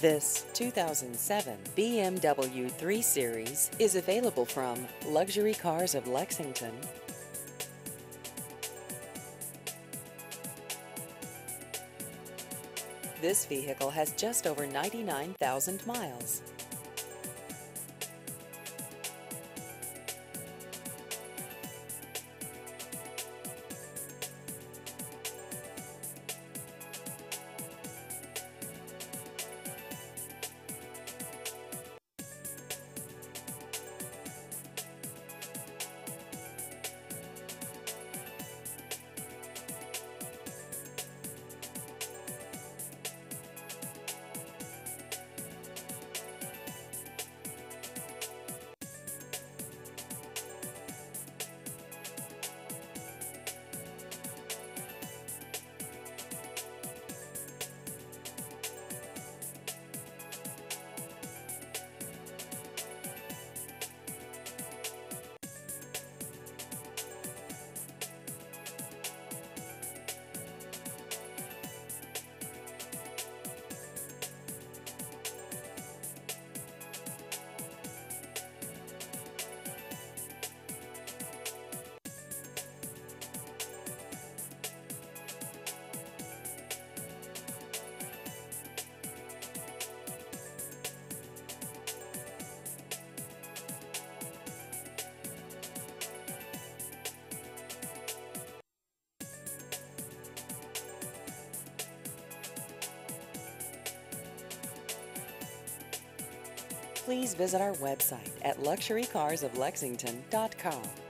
This 2007 BMW 3 Series is available from Luxury Cars of Lexington. This vehicle has just over 99,000 miles. Please visit our website at luxurycarsoflexington.com.